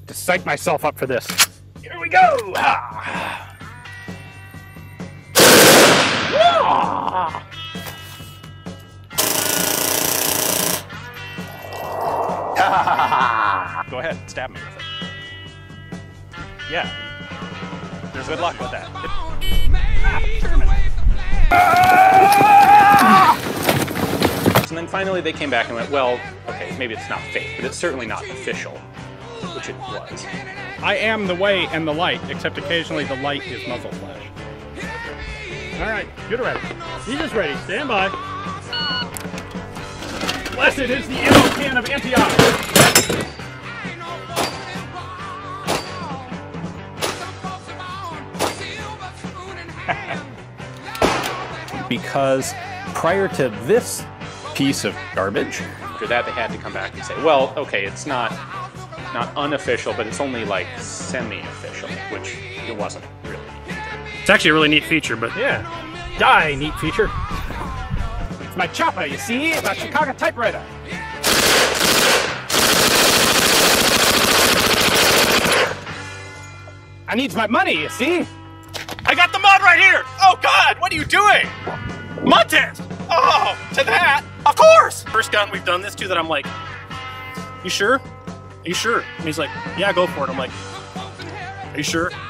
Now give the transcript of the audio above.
to psych myself up for this. Here we go! Ah. Ah. Go ahead, stab me with it. Yeah. Good luck with that. And then finally they came back and went, well, okay, maybe it's not fake, but it's certainly not official, which it was. I am the way and the light, except occasionally the light is muzzle flash. All right, get ready. Jesus ready, stand by. Blessed is the ammo can of Antioch. Because prior to this piece of garbage, after that they had to come back and say, well, okay, it's not unofficial, but it's only like semi-official, which it wasn't really. It's actually a really neat feature, but yeah, neat feature. It's my chopper, you see? It's my Chicago typewriter. I needs my money, you see? I got the mod right here! Oh God, what are you doing? Mod test! Oh, to that? Of course! First gun we've done this to that I'm like, you sure? Are you sure? And he's like, yeah, go for it. I'm like, are you sure?